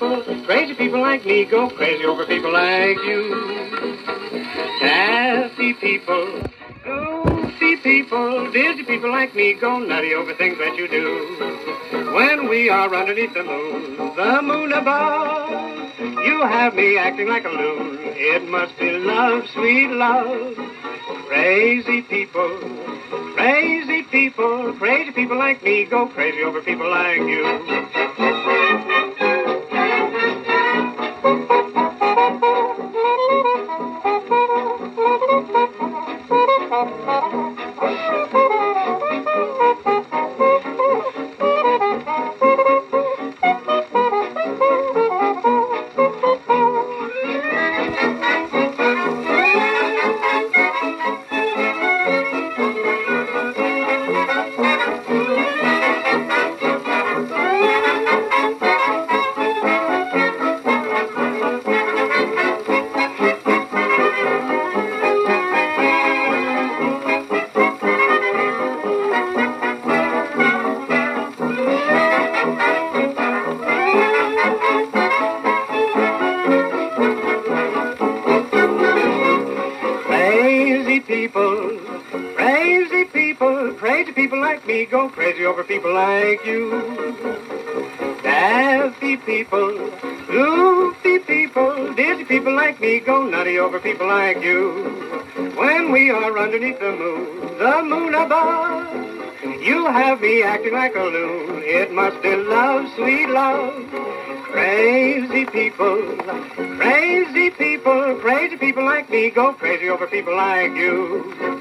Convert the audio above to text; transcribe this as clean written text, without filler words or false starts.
crazy people like me go crazy over people like you. Happy people, goofy people, dizzy people like me go nutty over things that you do. When we are underneath the moon above, you have me acting like a loon. It must be love, sweet love. Crazy people, crazy people, crazy people like me go crazy over people like you. Crazy people like me go crazy over people like you. Daffy people, goofy people, dizzy people like me go nutty over people like you. When we are underneath the moon above, you have me acting like a loon. It must be love, sweet love. Crazy people, crazy people, crazy people like me go crazy over people like you.